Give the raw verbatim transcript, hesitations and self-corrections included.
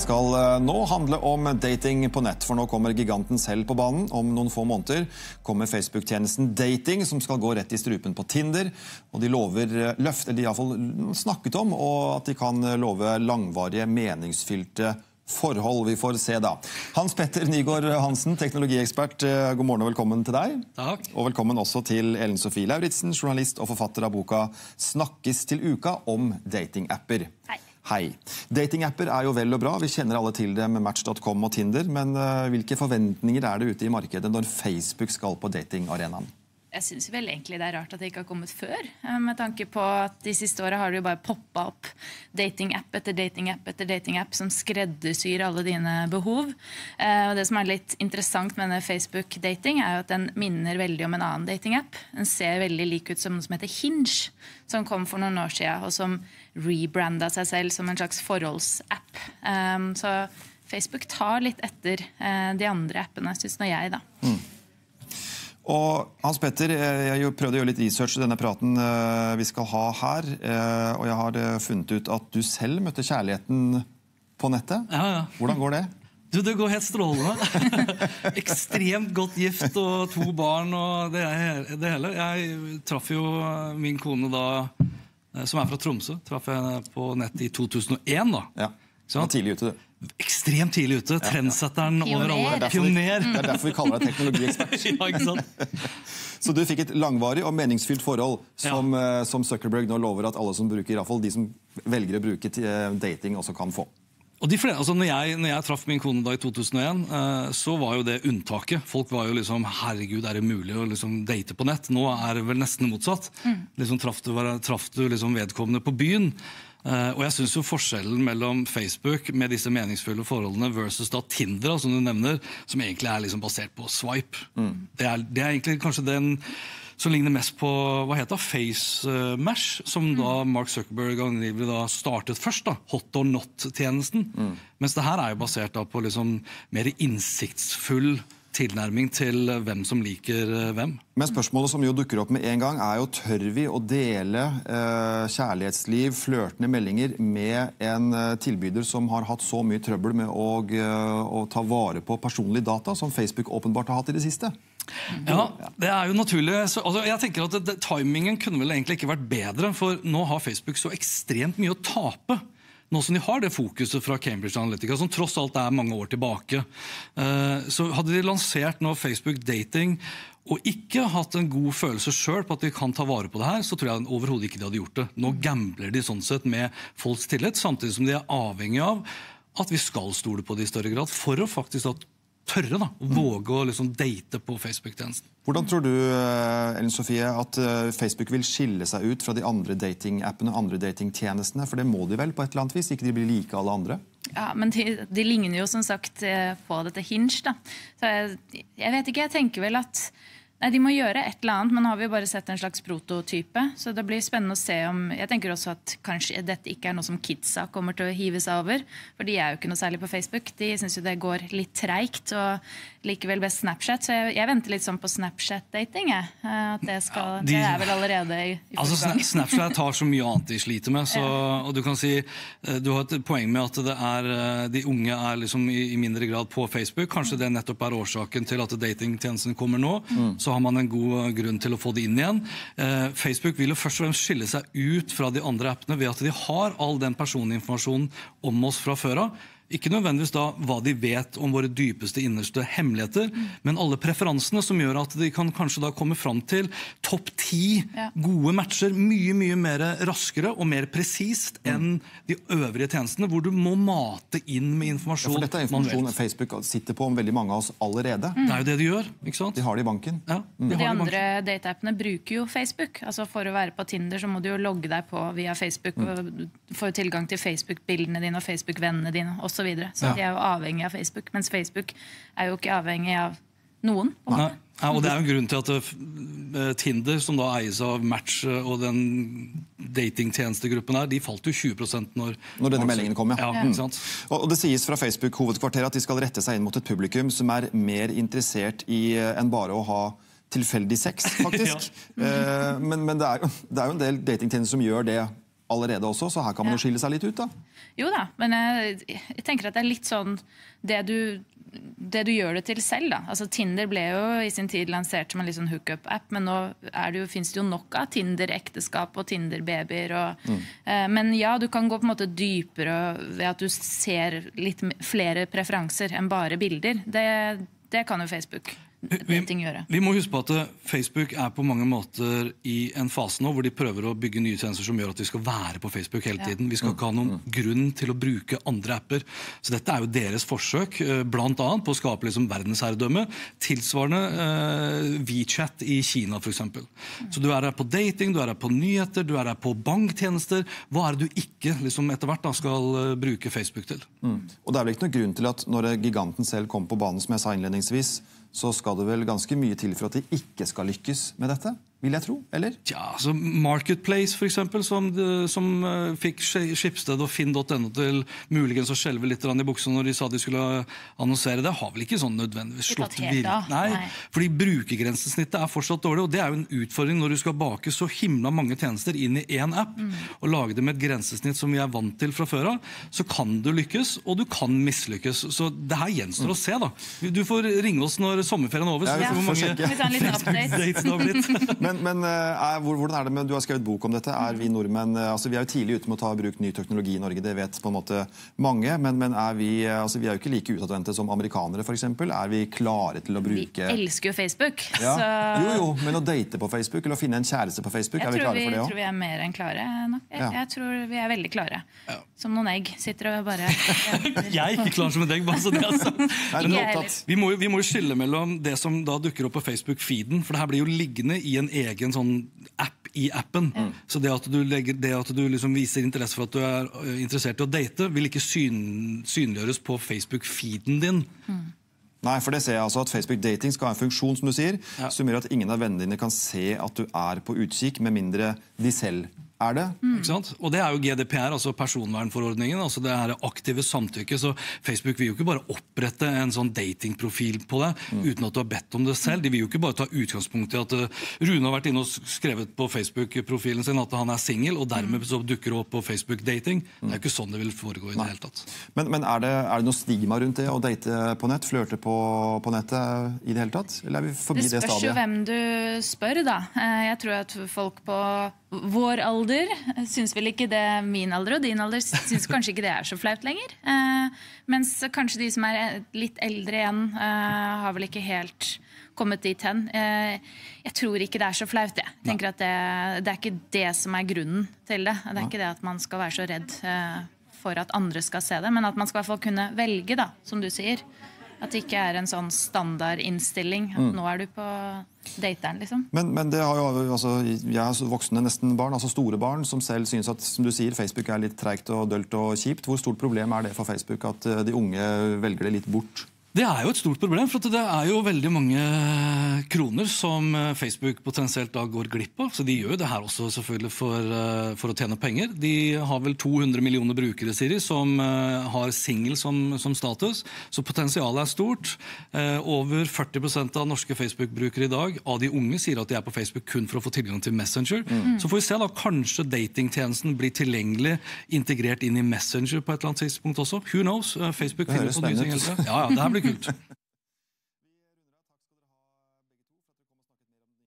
Det skal nå handle om dating på nett, for nå kommer giganten selv på banen. Om noen få måneder kommer Facebook-tjenesten Dating, som skal gå rett i strupen på Tinder. Og de lover løft, eller de har i hvert fall snakket om, og at de kan love langvarige, meningsfylte forhold. Vi får se da. Hans Petter Nygaard Hansen, teknologiekspert. God morgen og velkommen til deg. Takk. Og velkommen også til Ellen Sofie Lauritsen, journalist og forfatter av boka Snakkes til uka om datingapper. Hei. Hei. Datingapper er jo vel og bra. Vi kjenner alle til det med Match punktum com og Tinder, men uh, hvilke forventninger er det ute i markedet når Facebook skal på datingarenaen? Jeg synes vel egentlig det er rart at det ikke har kommet før, med tanke på at de siste årene har det jo bare poppet opp datingapp etter datingapp etter datingapp som skreddersyr alle dine behov. Og det som er litt interessant med denne Facebook-dating er jo at den minner veldig om en annen datingapp. Den ser veldig lik ut som noe som heter Hinge, som kom for noen år siden, og som rebrandet seg selv som en slags forholdsapp. Så Facebook tar litt etter de andre appene, synes nå jeg da. Mm. Og Hans Petter, jeg prøvde å gjøre litt research i denne praten vi skal ha her, og jeg har funnet ut at du selv møtte kjærligheten på nettet. Ja, ja. Hvordan går det? Du, det går helt strålende. Ekstremt godt gift og to barn og det, det hele. Jeg traff jo min kone da, som er fra Tromsø, traff jeg på nett i to tusen og en da. Ja, så var tidlig ute du. Ekstremt tidlig ute, trendsetteren over alle. Pioner. Det er derfor vi kaller deg teknologiekspert. Ja, ikke sant? Så du fikk et langvarig og meningsfylt forhold som, ja. som Zuckerberg nå lover at alle som bruker, i hvert fall de som velger å bruke dating også kan få. Og de flere, altså når jeg, når jeg traff min kone da i to tusen og en, så var jo det unntaket. Folk var jo liksom, herregud, er det mulig å liksom date på nett? Nå er det vel nesten motsatt. Mm. Liksom traff du, traff du liksom vedkommende på byen. Uh, og jeg synes jo forskjellen mellom Facebook med disse meningsfulle forholdene versus da Tinder, som du nevner, som egentlig er liksom basert på swipe. Mm. Det, er, det er egentlig kanskje den som ligner mest på, hva heter det, FaceMash, som mm. da Mark Zuckerberg angivelig da startet først, da, Hot or Not-tjenesten. Mm. Mens det her er jo basert da på liksom mer innsiktsfull tilnærming til hvem som liker hvem. Men spørsmålet som jo dukker opp med en gang er jo, tør vi å dele eh, kjærlighetsliv, flørtende meldinger med en eh, tilbyder som har hatt så mye trøbbel med å, eh, å ta vare på personlige data, som Facebook åpenbart har hatt i det siste? Ja, det er jo naturlig. Så, altså, jeg tenker at det, det, timingen kunne vel egentlig ikke vært bedre, for nå har Facebook så ekstremt mye å tape. Nå som de har det fokuset fra Cambridge Analytica, som tross alt er mange år tilbake, så hadde de lansert nå Facebook Dating og ikke hatt en god følelse selv på at de kan ta vare på det her, så tror jeg overhodet ikke de hadde gjort det. Nå gambler de sånn sett med folks tillit, samtidig som de er avhengig av at vi skal stole på det i større grad, for å faktisk at tørre da, å våge å liksom date på Facebook-tjenesten. Hvordan tror du, Ellen Sofie, at Facebook vil skille seg ut fra de andre dating-appene, andre dating-tjenestene? For det må de vel på et eller annet vis, ikke de blir like alle andre? Ja, men de, de ligner jo som sagt på dette Hinge da. Så jeg, jeg vet ikke, jeg tenker vel at nei, de må gjøre et eller annet, men nå har vi jo bare sett en slags prototype, så det blir spennende å se om, jeg tenker også at kanskje dette ikke er noe som kidsa kommer til å hive seg over, for de er jo ikke noe særlig på Facebook, de synes jo det går litt treigt, og likevel best Snapchat, så jeg, jeg venter litt sånn på Snapchat-dating, jeg. At det, skal, ja, de, det er vel allerede i, i altså, gang. Snapchat har så mye annet de sliter med, så, og du kan si, du har et poeng med at det er, de unge er liksom i, i mindre grad på Facebook, kanskje det nettopp er årsaken til at datingtjenesten kommer nå, mm. så har man en god grunn til å få det inn igjen. Eh, Facebook vil jo først og fremst skille seg ut fra de andre appene ved at de har all den personinformasjonen om oss fra før av. Ikke nødvendigvis da hva de vet om våre dypeste, innerste hemmeligheter, mm. men alle preferansene som gjør at de kan kanskje da komme fram til topp ti ja. gode matcher mye, mye mer raskere og mer presist mm. enn de øvrige tjenestene, hvor du må mate inn med informasjon. Ja, for dette er informasjon Facebook sitter på om veldig mange av oss allerede. Mm. Det er jo det de gjør, ikke sant? De har det i banken. Ja, de, de, de andre date-appene bruker jo Facebook. Altså for å være på Tinder så må du jo logge deg på via Facebook mm. og få tilgang til Facebook-bildene dine og Facebook-vennene dine også. Så, videre. så ja. de er jo avhengig av Facebook, mens Facebook er jo ikke avhengig av noen. På Nei. Ja, og det er jo en grunn til at uh, Tinder, som da eies av Match og den datingtjenestegruppen her, de falt jo tjue prosent når... Når denne meldingen kom, ja. ja, ja. Mm. Og det sies fra Facebook-hovedkvarteret at de skal rette seg inn mot et publikum som er mer interessert i uh, enn bare å ha tilfeldig sex, faktisk. ja. uh, men men det, er jo, det er jo en del datingtjenester som gjør det allerede også, så her kan man jo skille seg litt ut da. Jo da, men jeg, jeg tenker at det er litt sånn det du det du gjør det til selv da. Altså Tinder ble jo i sin tid lansert som en litt sånn hookup-app, men nå er det jo, finnes det jo nok av Tinder-ekteskap og Tinder-babyer. Og, mm. eh, men ja, du kan gå på en måte dypere ved at du ser litt flere preferanser enn bare bilder. Det, det kan jo Facebook. Vi, vi må huske på at Facebook er på mange måter i en fase nå hvor de prøver å bygge nye tjenester som gjør at vi skal være på Facebook hele tiden. Vi skal ikke ha noen grunn til å bruke andre apper. Så dette er jo deres forsøk, blant annet på å skape liksom verdensherredømme, tilsvarende eh, WeChat i Kina for eksempel. Så du er her på dating, du er her på nyheter, du er her på banktjenester. Hva er det du ikke liksom, etter hvert da, skal bruke Facebook til? Mm. Og det er vel ikke noe grunn til at når giganten selv kom på banen, som jeg sa innledningsvis, så skal det vel ganske mye til for at de ikke skal lykkes med dette, vil jeg tro, eller? Ja, altså Marketplace for eksempel, som, som uh, fikk Schibsted og Finn punktum no til muligens å skjelve litt i buksen når de sa de skulle annonsere det, har vel ikke sånn nødvendigvis slått virkelig. Nei, Nei, fordi brukergrensesnittet er fortsatt dårlig, og det er jo en utfordring når du skal bake så himla mange tjenester inn i en app, mm. og lage det med et grensesnitt som vi er vant til fra før av, så kan du lykkes, og du kan mislykkes. Så det her gjenstår mm. å se da. Du får ringe oss når sommerferien er over, så ja, hvor mange vi tar en liten update. Det har blitt. Men, men er, hvordan er det med, du har skrevet bok om dette, er vi nordmenn, altså vi er jo tidlig ute med å ta bruk ny teknologi i Norge, det vet på en måte mange, men, men er vi, altså vi er jo ikke like utadvendte som amerikanere for eksempel, er vi klare til å bruke... Vi elsker jo Facebook. Ja. Så... Jo, jo, men å date på Facebook, eller å finne en kjæreste på Facebook, jeg er vi klare vi, for det også? Jeg tror vi er mer enn klare nok. Jeg, ja. jeg tror vi er veldig klare. Ja. Som noen egg, sitter og bare... jeg er ikke klar som en egg, bare så det altså. Men, vi, må, vi må jo skille mellom det som da dukker opp på Facebook-feeden, for det her blir jo liggende i en egen sånn app i appen. Mm. Så det at du, legger, det at du liksom viser interesse for at du er interessert i å date, vil ikke syn, synliggjøres på Facebook-feeden din. Mm. Nei, for det ser jeg altså at Facebook Dating skal ha en funksjon, som du sier, ja. som gjør at ingen av vennene dine kan se at du er på utkikk, med mindre de selv er det. Mm. Ikke sant? Og det er jo G D P R, altså personvernforordningen, altså det er aktive samtykke, så Facebook vil jo ikke bare opprette en sånn datingprofil på det, mm. uten at du har bedt om det selv. De vil jo ikke bare ta utgangspunkt i at uh, Rune har vært inne og skrevet på Facebook-profilen sin at han er single, og dermed så dukker det opp på Facebook Dating. Mm. Det er jo ikke sånn det vil foregå i Nei. Det hele tatt. Men, men er, det, er det noe stigma rundt det å date på nett, flørte på, på nettet i det hele tatt? Eller er vi forbi det stadiet? Det spørs jo hvem du spør da. Jeg tror at folk på vår alder syns vel ikke det min alder, og din alder syns kanskje ikke det er så flaut lenger. Eh, mens kanskje de som er litt eldre igjen, eh, har vel ikke helt kommet dit hen. Eh, jeg tror ikke det er så flaut, jeg. Jeg tenker at det, det er ikke det som er grunnen til det. Det er ikke det at man skal være så redd eh, for at andre skal se det, men at man skal i hvert fall kunne velge, da, som du sier. At det ikke er en sånn standardinnstilling. At mm. nå er du på dateren, liksom. Men, men det har jo, altså, jeg har voksne nesten barn, altså store barn, som selv synes at, som du sier, Facebook er litt tregt og dølt og kjipt. Hvor stort problem er det for Facebook at de unge velger det litt bort? Det er jo et stort problem, for det er jo veldig mange kroner som Facebook potensielt da går glipp av. Så de gjør jo det her også selvfølgelig for, for å tjene penger. De har vel to hundre millioner brukere, sier de, som har single som, som status. Så potensialet er stort. Over førti prosent av norske Facebook-brukere i dag, av de unge, sier at de er på Facebook kun for å få tilgang til Messenger. Mm. Så får vi se da, kanskje datingtjenesten blir tilgjengelig, integrert inn i Messenger på et eller annet tidspunkt også. Who knows? Facebook det høres spennende ut. Ja, ja, det her blir kult.